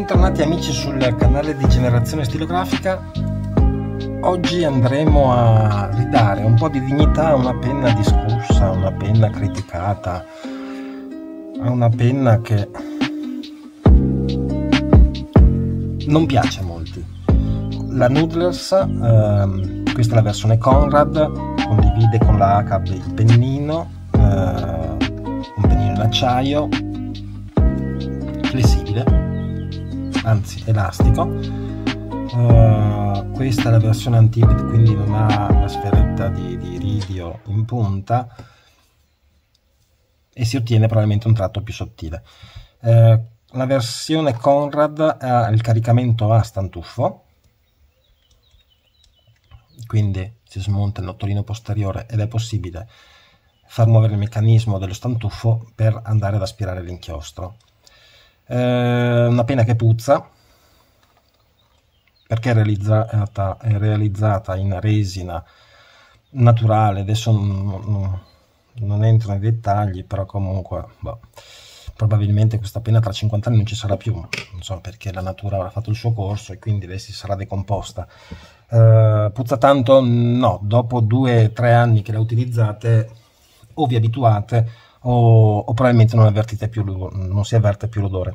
Bentornati amici sul canale di Generazione Stilografica. Oggi andremo a ridare un po' di dignità a una penna discussa, a una penna criticata, a una penna che non piace a molti. La Noodlers, questa è la versione Conrad, condivide con la Acab il pennino, un pennino in acciaio, flessibile, anzi elastico. Questa è la versione Antibed, quindi non ha la sferetta di iridio in punta e si ottiene probabilmente un tratto più sottile. La versione Conrad ha il caricamento a stantuffo, quindi si smonta il nottolino posteriore ed è possibile far muovere il meccanismo dello stantuffo per andare ad aspirare l'inchiostro. Una penna che puzza perché è realizzata in resina naturale. Adesso non entro nei dettagli, però comunque probabilmente questa penna tra 50 anni non ci sarà più, non so, perché la natura avrà fatto il suo corso e quindi lei si sarà decomposta. Puzza tanto? No, dopo 2-3 anni che la utilizzate o vi abituate o probabilmente non si avverte più l'odore.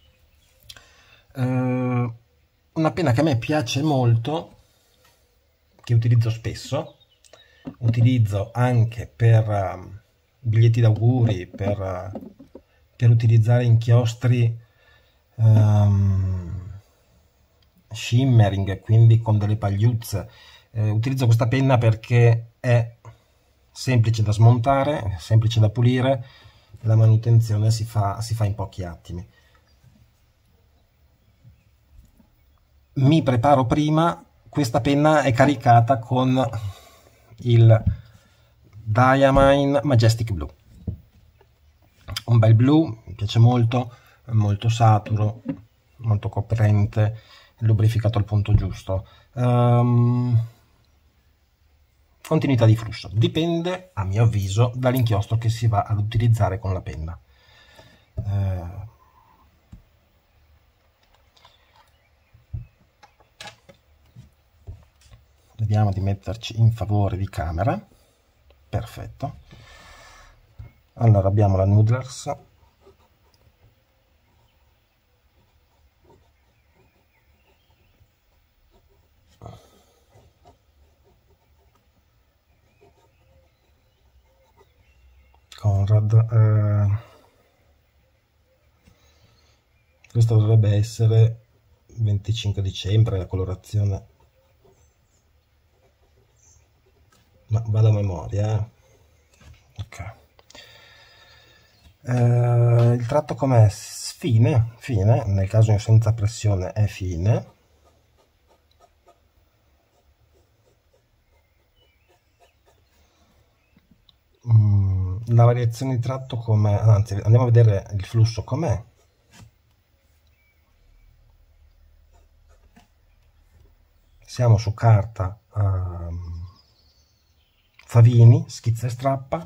Una penna che a me piace molto, che utilizzo spesso, utilizzo anche per biglietti d'auguri, per utilizzare inchiostri shimmering, quindi con delle pagliuzze. Utilizzo questa penna perché è semplice da smontare, semplice da pulire, la manutenzione si fa in pochi attimi. Mi preparo prima. Questa penna è caricata con il Diamine Majestic Blue, un bel blu, mi piace molto, è molto saturo, molto coprente, lubrificato al punto giusto. Continuità di flusso dipende, a mio avviso, dall'inchiostro che si va ad utilizzare con la penna. Vediamo di metterci in favore di camera. Perfetto. Allora abbiamo la Noodlers, Conrad, questo dovrebbe essere 25 dicembre la colorazione, ma vado a memoria, ok. Il tratto com'è? Fine, nel caso senza pressione è fine. La variazione di tratto com'è? Anzi, andiamo a vedere il flusso com'è. Siamo su carta Favini, schizza e strappa.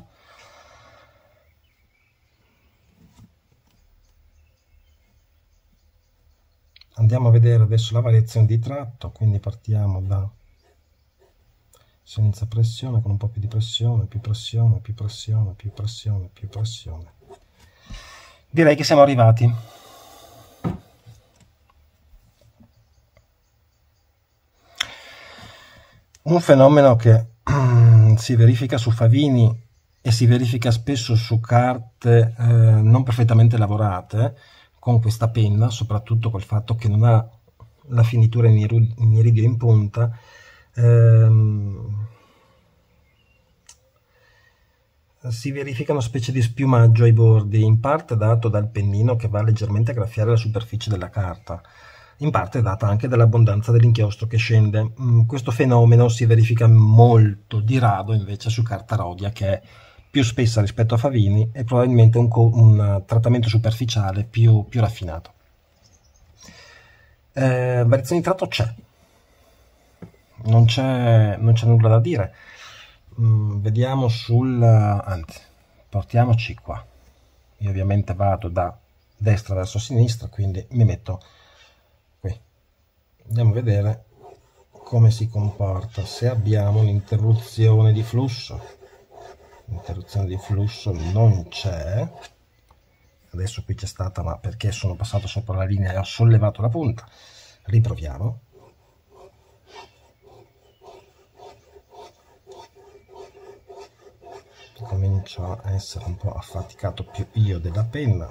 Andiamo a vedere adesso la variazione di tratto, quindi partiamo da senza pressione, con un po' più di pressione, più pressione, più pressione, più pressione, più pressione. Direi che siamo arrivati. Un fenomeno che si verifica su Favini e si verifica spesso su carte non perfettamente lavorate con questa penna, soprattutto col fatto che non ha la finitura in iridio in punta. Si verifica una specie di spiumaggio ai bordi, in parte dato dal pennino che va leggermente a graffiare la superficie della carta, in parte data anche dall'abbondanza dell'inchiostro che scende. Questo fenomeno si verifica molto di rado invece su carta Rhodia, che è più spessa rispetto a Favini e probabilmente un trattamento superficiale più raffinato. Variazione di tratto c'è, non c'è nulla da dire. Vediamo anzi, portiamoci qua. Io ovviamente vado da destra verso sinistra, quindi mi metto Andiamo a vedere come si comporta se abbiamo un'interruzione di flusso. L'interruzione di flusso non c'è, adesso qui c'è stata, ma perché sono passato sopra la linea e ho sollevato la punta. Riproviamo. Comincio a essere un po' affaticato più io della penna.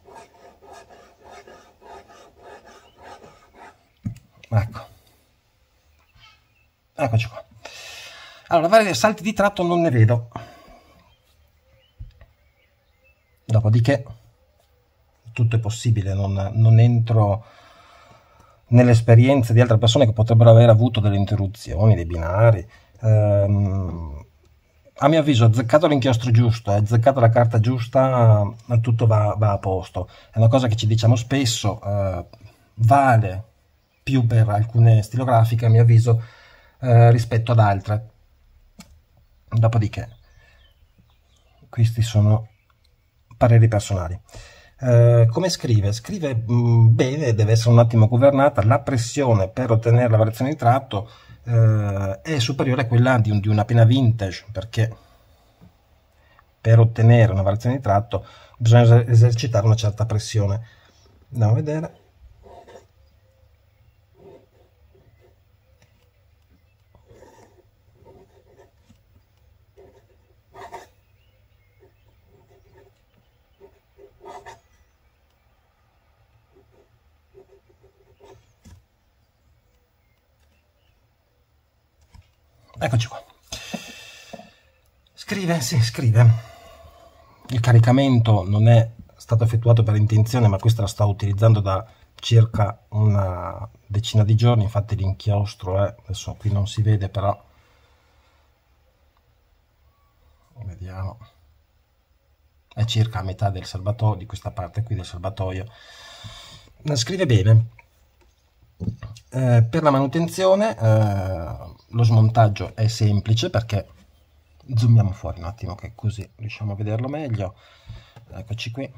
Ecco, eccoci qua. Allora, vari salti di tratto non ne vedo. Dopodiché tutto è possibile, non entro nelle esperienze di altre persone che potrebbero aver avuto delle interruzioni dei binari. A mio avviso, azzeccato l'inchiostro giusto, azzeccata la carta giusta, tutto va a posto. È una cosa che ci diciamo spesso, vale più per alcune stilografiche, a mio avviso, rispetto ad altre. Dopodiché, questi sono pareri personali. Come scrive? Scrive bene, deve essere un attimo governata, la pressione per ottenere la variazione di tratto è superiore a quella di una penna vintage, perché per ottenere una variazione di tratto bisogna esercitare una certa pressione. Andiamo a vedere. Eccoci qua. Scrive, sì, scrive. Il caricamento non è stato effettuato per intenzione, ma questa la sto utilizzando da circa una decina di giorni, infatti l'inchiostro è, adesso qui non si vede, però vediamo, è circa a metà del serbatoio, di questa parte qui del serbatoio. Scrive bene. Per la manutenzione lo smontaggio è semplice, perché zoomiamo fuori un attimo che così riusciamo a vederlo meglio. Eccoci qui.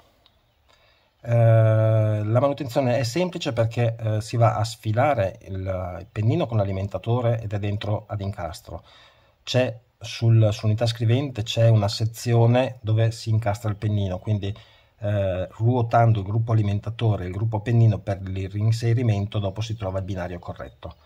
La manutenzione è semplice perché si va a sfilare il pennino con l'alimentatore ed è dentro ad incastro. C'è sull'unità scrivente c'è una sezione dove si incastra il pennino, quindi ruotando il gruppo alimentatore e il gruppo pennino per il reinserimento, dopo si trova il binario corretto.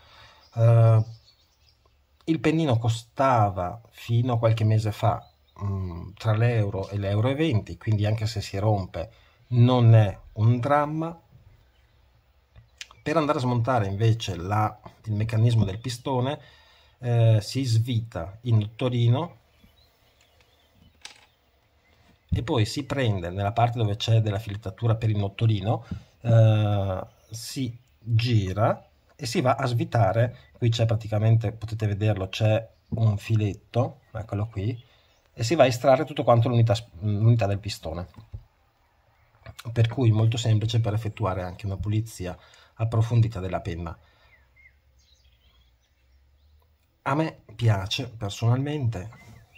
Il pennino costava fino a qualche mese fa tra l'euro e l'euro e 20, quindi anche se si rompe non è un dramma. Per andare a smontare invece il meccanismo del pistone si svita in nottorino e poi si prende nella parte dove c'è della filettatura per il nottorino, si gira e si va a svitare. Qui c'è praticamente, potete vederlo, c'è un filetto, eccolo qui, e si va a estrarre tutto quanto l'unità del pistone, per cui molto semplice per effettuare anche una pulizia approfondita della penna. A me piace personalmente,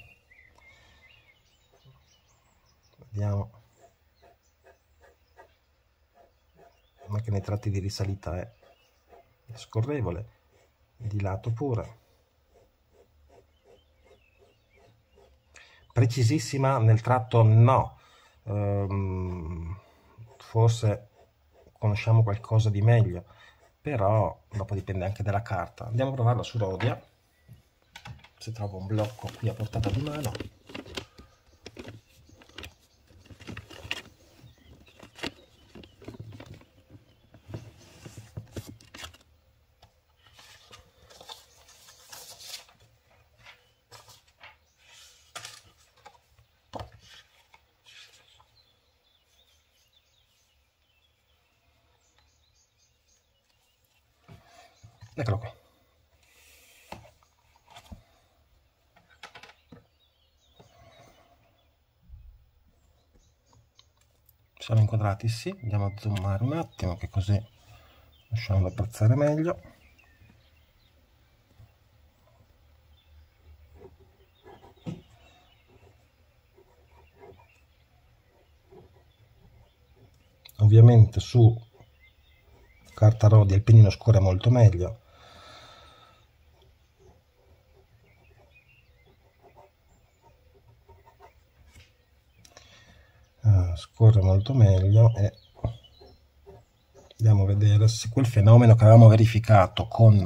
vediamo, anche nei tratti di risalita è scorrevole, di lato pure, precisissima nel tratto no. Forse conosciamo qualcosa di meglio, però dopo dipende anche dalla carta. Andiamo a provarla su Rhodia, se trovo un blocco qui a portata di mano. Eccolo qui. Siamo inquadrati, sì. Andiamo a zoomare un attimo, che così riusciamo ad apprezzare meglio. Ovviamente su carta Rhodia il pennino scorre molto meglio. Scorre molto meglio e andiamo a vedere se quel fenomeno che avevamo verificato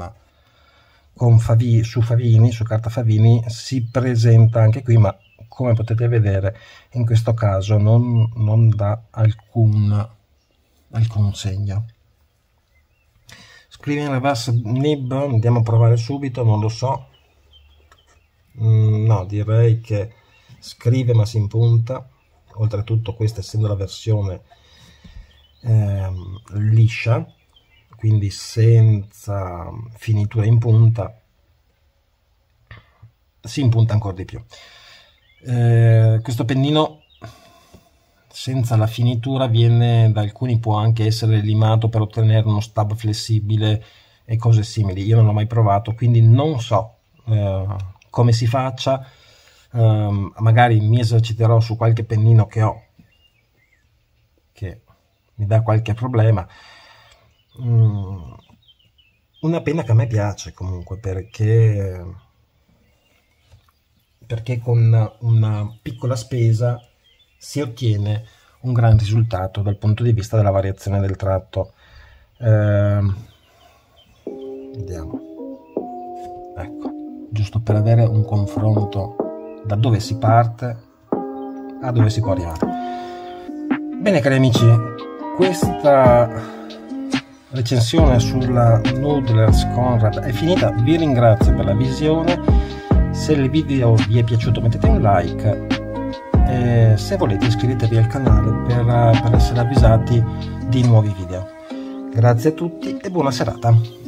su carta Favini si presenta anche qui, ma come potete vedere in questo caso non dà alcun segno. Scriving reverse nib, andiamo a provare subito, non lo so, no, direi che scrive ma si impunta. Oltretutto questa, essendo la versione liscia, quindi senza finitura in punta, si impunta ancora di più. Questo pennino senza la finitura da alcuni può anche essere limato per ottenere uno stab flessibile e cose simili. Io non l'ho mai provato, quindi non so come si faccia. Magari mi eserciterò su qualche pennino che ho che mi dà qualche problema. Una penna che a me piace comunque, perché con una piccola spesa si ottiene un gran risultato dal punto di vista della variazione del tratto. Vediamo, ecco, giusto per avere un confronto da dove si parte a dove si può arrivare. Bene cari amici, questa recensione sulla Noodler's Conrad è finita. Vi ringrazio per la visione. Se il video vi è piaciuto mettete un like e se volete iscrivetevi al canale per essere avvisati di nuovi video. Grazie a tutti e buona serata.